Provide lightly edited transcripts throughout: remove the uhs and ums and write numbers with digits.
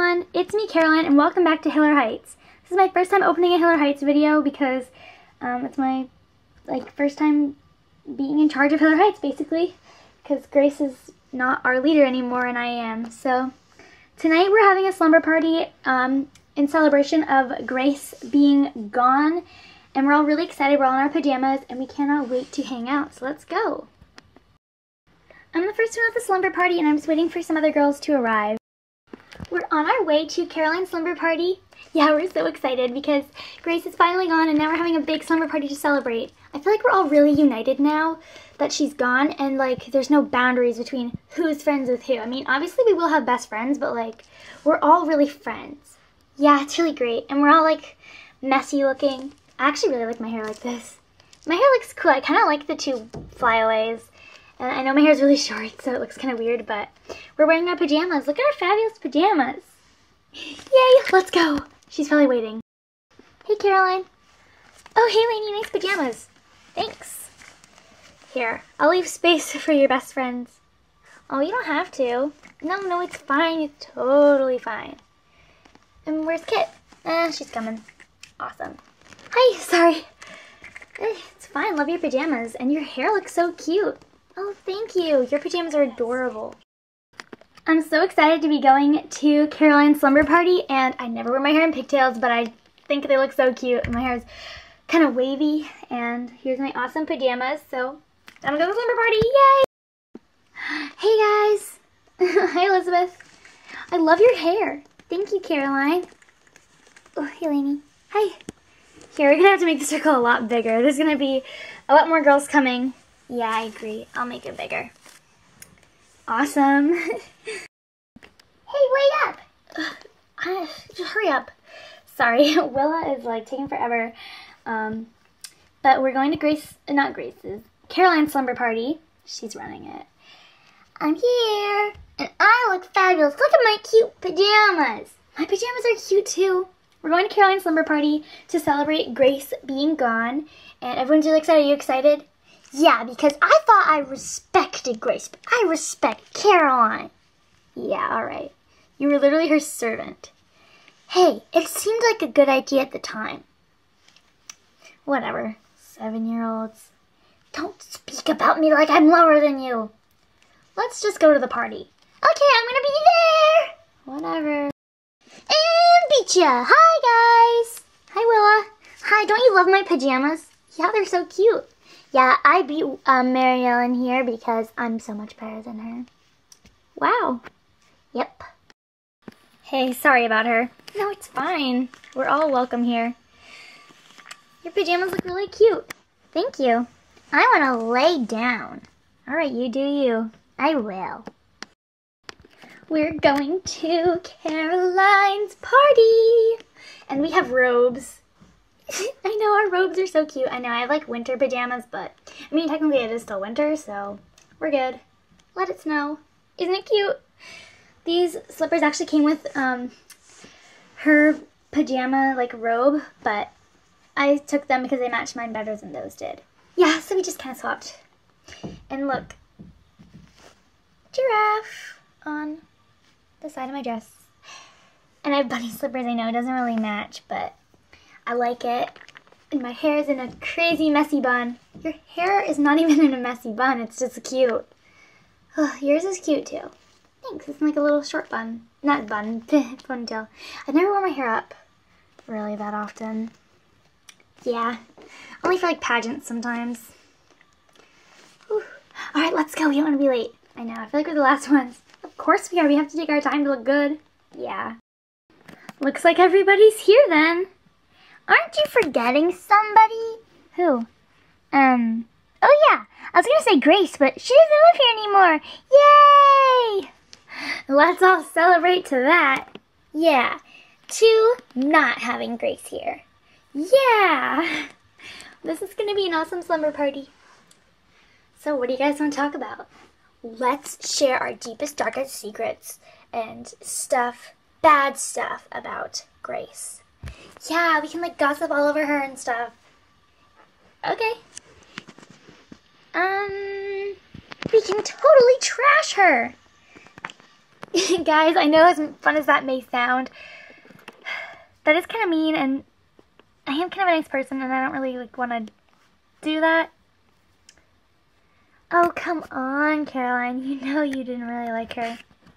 everyone, it's me Caroline and welcome back to Hiller Heights. This is my first time opening a Hiller Heights video because it's my first time being in charge of Hiller Heights basically, because Grace is not our leader anymore and I am. So tonight we're having a slumber party in celebration of Grace being gone, and we're all really excited. We're all in our pajamas and we cannot wait to hang out, so let's go. I'm the first one at the slumber party and I'm just waiting for some other girls to arrive. We're on our way to Caroline's slumber party. Yeah, we're so excited because Grace is finally gone and now we're having a big slumber party to celebrate. I feel like we're all really united now that she's gone, and there's no boundaries between who's friends with who. I mean, obviously we will have best friends, but we're all really friends. Yeah, it's really great. And we're all messy looking. I actually really like my hair like this. My hair looks cool. I kind of like the two flyaways. And I know my hair is really short, so it looks kind of weird, but we're wearing our pajamas. Look at our fabulous pajamas. Yay, let's go. She's probably waiting. Hey, Caroline. Oh, hey, Lainey, nice pajamas. Thanks. Here, I'll leave space for your best friends. Oh, you don't have to. No, it's fine. It's totally fine. And where's Kit? She's coming. Awesome. Hi, sorry. It's fine. Love your pajamas. And your hair looks so cute. Oh, thank you. Your pajamas are adorable. I'm so excited to be going to Caroline's slumber party, and I never wear my hair in pigtails, but I think they look so cute. My hair is kind of wavy, and here's my awesome pajamas, so I'm gonna go to the slumber party. Yay! Hey, guys. Hi, Elizabeth. I love your hair. Thank you, Caroline. Oh, hey, Lainey. Hi. Here, we're gonna have to make the circle a lot bigger. There's gonna be a lot more girls coming. Yeah, I agree. I'll make it bigger. Awesome. Hey, wait up! Just hurry up. Sorry, Willa is taking forever. But we're going to Caroline's slumber party. She's running it. I'm here, and I look fabulous. Look at my cute pajamas. My pajamas are cute too. We're going to Caroline's slumber party to celebrate Grace being gone, and everyone's really excited. Are you excited? Yeah, because I thought I respected Grace, but I respect Caroline. Yeah, alright. You were literally her servant. Hey, it seemed like a good idea at the time. Whatever. 7-year-olds. Don't speak about me like I'm lower than you. Let's just go to the party. Okay, I'm gonna be there. Whatever. And beat ya. Hi, guys. Hi, Willa. Hi, don't you love my pajamas? Yeah, they're so cute. Yeah, I beat Mary Ellen here because I'm so much better than her. Wow. Yep. Hey, sorry about her. No, it's fine. We're all welcome here. Your pajamas look really cute. Thank you. I want to lay down. All right, you do you. I will. We're going to Caroline's party. And we have robes. I know, our robes are so cute. I know, I have winter pajamas, but I mean, technically it is still winter, so we're good. Let it snow. Isn't it cute? These slippers actually came with her pajama robe, but I took them because they matched mine better than those did. Yeah, so we just kind of swapped. And look, giraffe on the side of my dress. And I have bunny slippers. I know it doesn't really match, but I like it. And my hair is in a crazy messy bun. Your hair is not even in a messy bun. It's just cute. Oh, yours is cute too. Thanks. It's like a little short bun. Not bun, ponytail. I never wear my hair up really that often. Yeah. Only for pageants sometimes. Whew. Alright, let's go. We don't want to be late. I know. I feel like we're the last ones. Of course we are. We have to take our time to look good. Yeah. Looks like everybody's here then. Aren't you forgetting somebody? Who? Oh yeah, I was gonna say Grace, but she doesn't live here anymore. Yay! Let's all celebrate to that. Yeah, to not having Grace here. Yeah! This is gonna be an awesome slumber party. So what do you guys want to talk about? Let's share our deepest, darkest secrets and stuff, bad stuff about Grace. Yeah, we can gossip all over her and stuff. Okay. We can totally trash her. Guys, I know as fun as that may sound, that is kind of mean, and I am kind of a nice person, and I don't really like want to do that. Oh, come on, Caroline. You know you didn't really like her.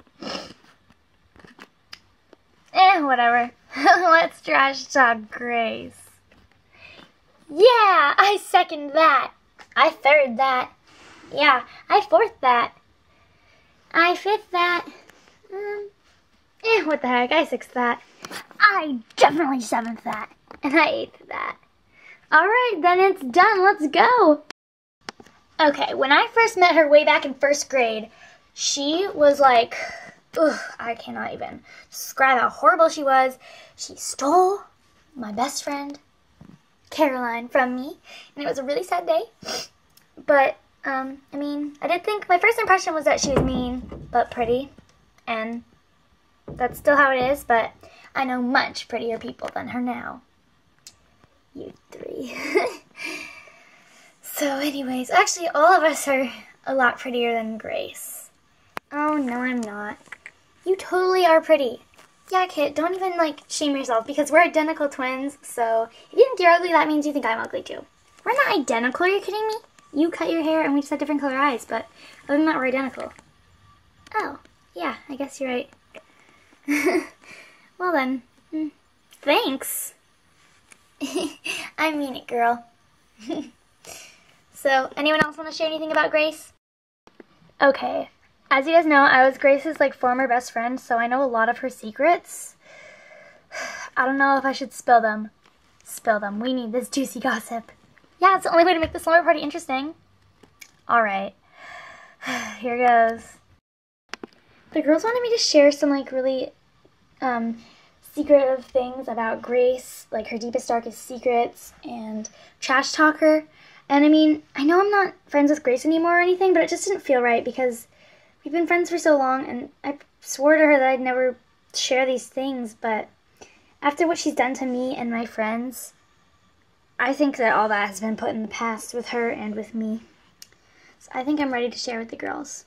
Whatever. Let's trash talk Grace. Yeah, I second that. I third that. Yeah, I fourth that. I fifth that. What the heck? I sixth that. I definitely seventh that. And I eighth that. Alright, then it's done. Let's go. Okay, when I first met her way back in first grade, she was like, ugh, I cannot even describe how horrible she was. She stole my best friend, Caroline, from me, and it was a really sad day. But, I mean, I did think, my first impression was that she was mean, but pretty, and that's still how it is, but I know much prettier people than her now. You three. So anyways, actually all of us are a lot prettier than Grace. Oh, no, I'm not. You totally are pretty. Yeah, Kit, don't even, like, shame yourself, because we're identical twins, so if you think you're ugly, that means you think I'm ugly, too. We're not identical, are you kidding me? You cut your hair and we just have different color eyes, but other than that, we're identical. Oh, yeah, I guess you're right. Well then, thanks. I mean it, girl. So, anyone else want to share anything about Grace? Okay, as you guys know, I was Grace's, like, former best friend, so I know a lot of her secrets. I don't know if I should spill them. Spill them. We need this juicy gossip. Yeah, it's the only way to make the slumber party interesting. Alright. Here goes. The girls wanted me to share some, like, really, secretive things about Grace, like her deepest, darkest secrets, and trash talk her. And I mean, I know I'm not friends with Grace anymore or anything, but it just didn't feel right because we've been friends for so long, and I swore to her that I'd never share these things, but after what she's done to me and my friends, I think that all that has been put in the past with her and with me. So I think I'm ready to share with the girls.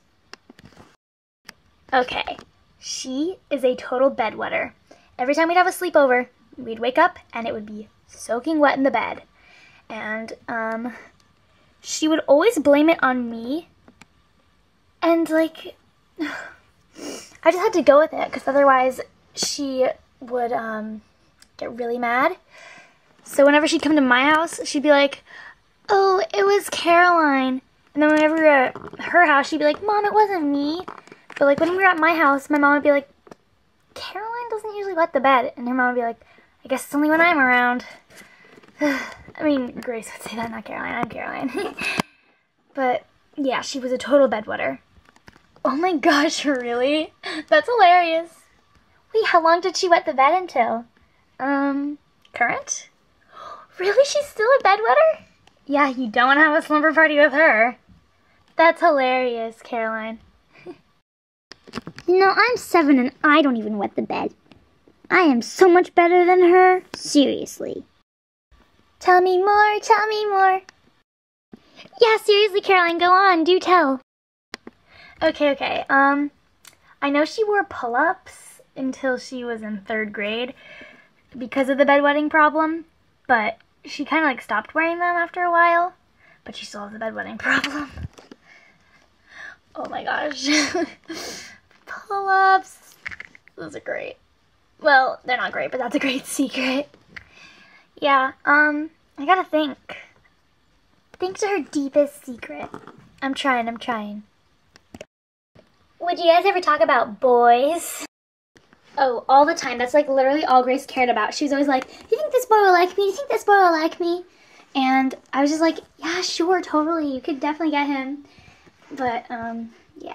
Okay, she is a total bedwetter. Every time we'd have a sleepover, we'd wake up and it would be soaking wet in the bed. And, she would always blame it on me. And, like, I just had to go with it, because otherwise she would, get really mad. So whenever she'd come to my house, she'd be like, oh, it was Caroline. And then whenever we were at her house, she'd be like, Mom, it wasn't me. But, like, when we were at my house, my mom would be like, Caroline doesn't usually wet the bed. And her mom would be like, I guess it's only when I'm around. I mean, Grace would say that, not Caroline. I'm Caroline. But, yeah, she was a total bedwetter. Oh my gosh, really? That's hilarious. Wait, how long did she wet the bed until? Current? Really? She's still a bedwetter? Yeah, you don't want to have a slumber party with her. That's hilarious, Caroline. You know, I'm 7 and I don't even wet the bed. I am so much better than her. Seriously. Tell me more, tell me more. Yeah, seriously, Caroline, go on, do tell. Okay, I know she wore pull-ups until she was in 3rd grade because of the bedwetting problem, but she kind of, like, stopped wearing them after a while, but she still has the bedwetting problem. Oh my gosh. Pull-ups. Those are great. Well, they're not great, but that's a great secret. Yeah, I gotta think. Think to her deepest secret. I'm trying. Would you guys ever talk about boys? Oh, all the time. That's, like, literally all Grace cared about. She was always like, do you think this boy will like me? Do you think this boy will like me? And I was just like, yeah, sure, totally. You could definitely get him. But, yeah.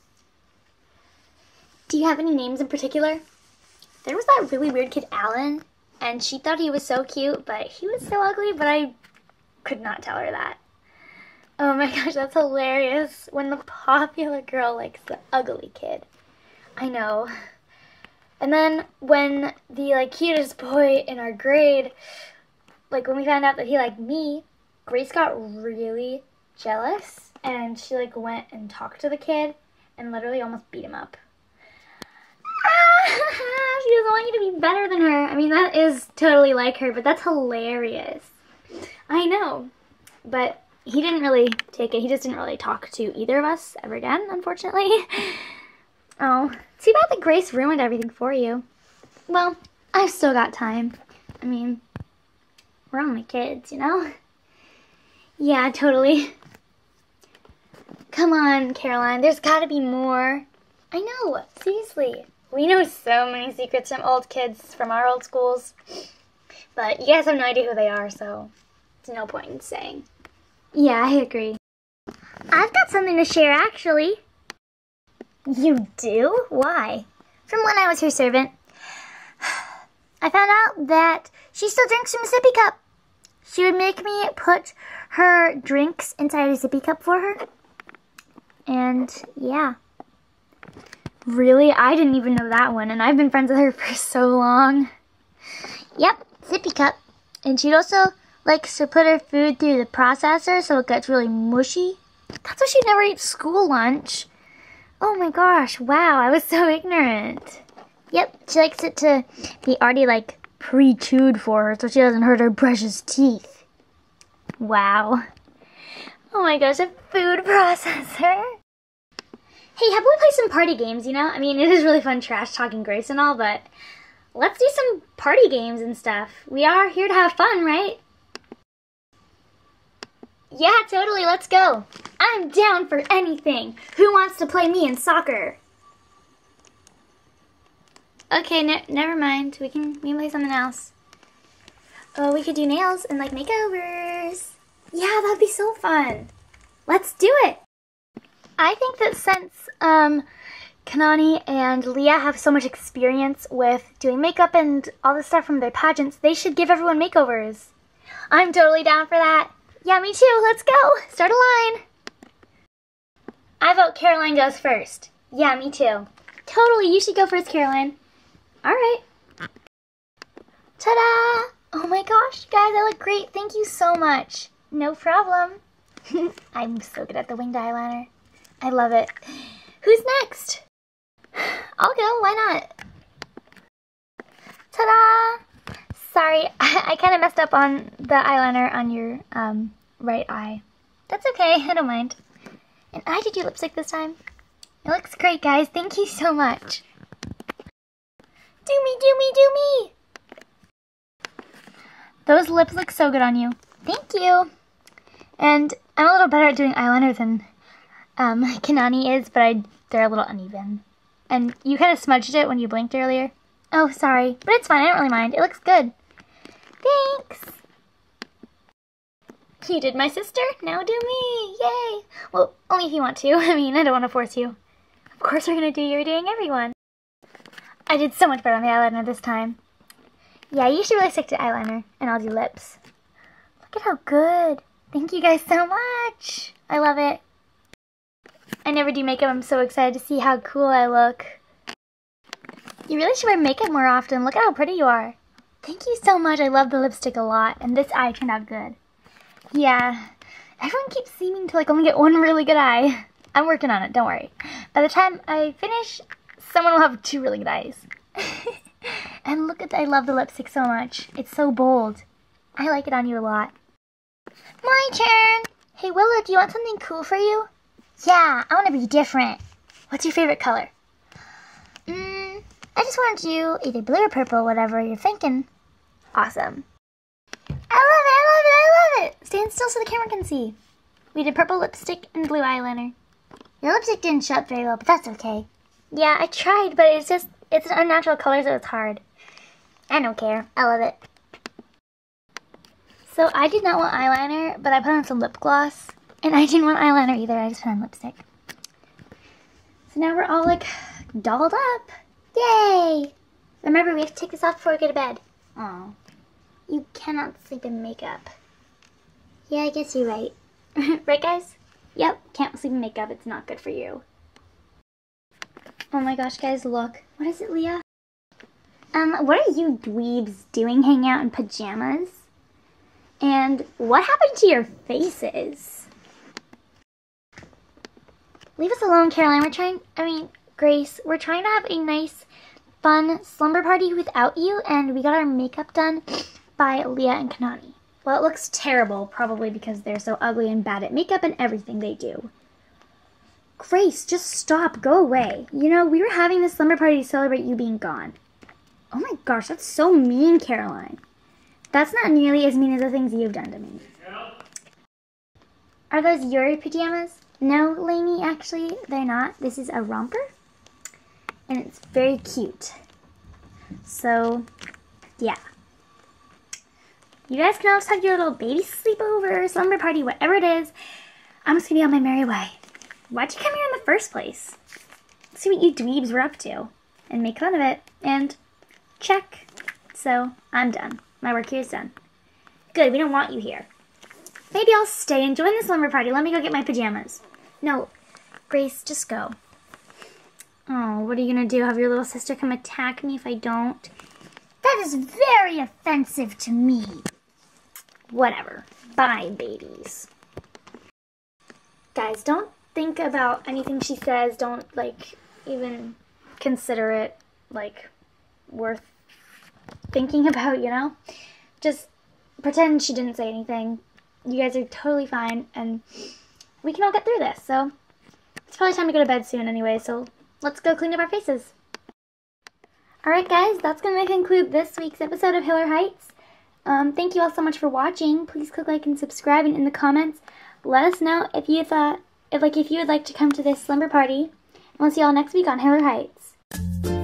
Do you have any names in particular? There was that really weird kid, Alan, and she thought he was so cute, but he was so ugly, but I could not tell her that. Oh my gosh, that's hilarious. When the popular girl likes the ugly kid. I know. And then when the, like, cutest boy in our grade, like, when we found out that he liked me, Grace got really jealous, and she, like, went and talked to the kid and literally almost beat him up. she doesn't want you to be better than her. I mean, that is totally like her, but that's hilarious. I know. But he didn't really take it. He just didn't really talk to either of us ever again, unfortunately. Oh, too bad that Grace ruined everything for you. Well, I've still got time. I mean, we're only kids, you know? Yeah, totally. Come on, Caroline, there's gotta be more. I know, seriously. We know so many secrets from old kids from our old schools. But you guys have no idea who they are, so there's no point in saying. Yeah, I agree. I've got something to share, actually. You do? Why? From when I was her servant. I found out that she still drinks from a sippy cup. She would make me put her drinks inside a sippy cup for her. And, yeah. Really? I didn't even know that one, and I've been friends with her for so long. Yep, sippy cup. And she'd also like to put her food through the processor so it gets really mushy. That's why she'd never eat school lunch. Oh my gosh, wow, I was so ignorant. Yep, she likes it to be already like pre-chewed for her so she doesn't hurt her precious teeth. Wow. Oh my gosh, a food processor. Hey, how about we play some party games, you know? I mean, it is really fun trash talking Grace and all, but let's do some party games and stuff. We are here to have fun, right? Yeah, totally, let's go. I'm down for anything. Who wants to play me in soccer? Okay, never mind. We can play something else. Oh, we could do nails and like makeovers. Yeah, that'd be so fun. Let's do it. I think that since Kanani and Leah have so much experience with doing makeup and all the stuff from their pageants, they should give everyone makeovers. I'm totally down for that. Yeah, me too. Let's go. Start a line. I vote Caroline goes first. Yeah, me too. Totally, you should go first, Caroline. All right. Ta-da! Oh my gosh, guys, I look great. Thank you so much. No problem. I'm so good at the winged eyeliner. I love it. Who's next? I'll go. Why not? Ta-da! Sorry, I kind of messed up on the eyeliner on your right eye. That's okay. I don't mind. And I did your lipstick this time. It looks great, guys. Thank you so much. Do me, do me, do me! Those lips look so good on you. Thank you. And I'm a little better at doing eyeliner than Kanani is, but they're a little uneven. And you kind of smudged it when you blinked earlier. Oh, sorry. But it's fine. I don't really mind. It looks good. Thanks. You did my sister. Now do me. Yay. Well, only if you want to. I mean, I don't want to force you. Of course we're going to do you're doing everyone. I did so much better on the eyeliner this time. Yeah, you should really stick to eyeliner, and I'll do lips. Look at how good. Thank you guys so much. I love it. I never do makeup. I'm so excited to see how cool I look. You really should wear makeup more often. Look at how pretty you are. Thank you so much. I love the lipstick a lot, and this eye turned out good. Yeah, everyone keeps seeming to like only get one really good eye. I'm working on it, don't worry. By the time I finish, someone will have 2 really good eyes. And look at, I love the lipstick so much. It's so bold. I like it on you a lot. My turn. Hey Willa, do you want something cool for you? Yeah, I want to be different. What's your favorite color? I just want to do either blue or purple, whatever you're thinking. Awesome. I love it, I love it, I love it. Stand still so the camera can see. We did purple lipstick and blue eyeliner. Your lipstick didn't show up very well, but that's okay. Yeah, I tried, but it's an unnatural color, so it's hard. I don't care. I love it. So I did not want eyeliner, but I put on some lip gloss. And I didn't want eyeliner either, I just put on lipstick. So now we're all like dolled up. Yay! Remember, we have to take this off before we go to bed. Oh. You cannot sleep in makeup. Yeah, I guess you're right. Right, guys? Yep, can't sleep in makeup. It's not good for you. Oh my gosh, guys, look. What is it, Leah? What are you dweebs doing hanging out in pajamas? And what happened to your faces? Leave us alone, Caroline. Grace, we're trying to have a nice fun slumber party without you, and we got our makeup done by Leah and Kanani. Well, it looks terrible, probably because they're so ugly and bad at makeup and everything they do. Grace, just stop. Go away. You know, we were having this slumber party to celebrate you being gone. Oh my gosh, that's so mean, Caroline. That's not nearly as mean as the things you've done to me. Are those your pajamas? No, Lainey, actually, they're not. This is a romper, and it's very cute. So, yeah. You guys can always have your little baby sleepover, slumber party, whatever it is. I'm just gonna be on my merry way. Why'd you come here in the first place? See what you dweebs were up to, and make fun of it, and check. So, I'm done. My work here is done. Good, we don't want you here. Maybe I'll stay and join the slumber party. Let me go get my pajamas. No, Grace, just go. Oh, what are you gonna do? Have your little sister come attack me if I don't? That is very offensive to me. Whatever. Bye, babies. Guys, don't think about anything she says. Don't, like, even consider it, like, worth thinking about, you know? Just pretend she didn't say anything. You guys are totally fine, and we can all get through this. So, it's probably time to go to bed soon anyway, so let's go clean up our faces. Alright guys, that's going to conclude this week's episode of Hiller Heights. Thank you all so much for watching. Please click like and subscribe, and in the comments, let us know if you would like to come to this slumber party. And we'll see you all next week on Hiller Heights.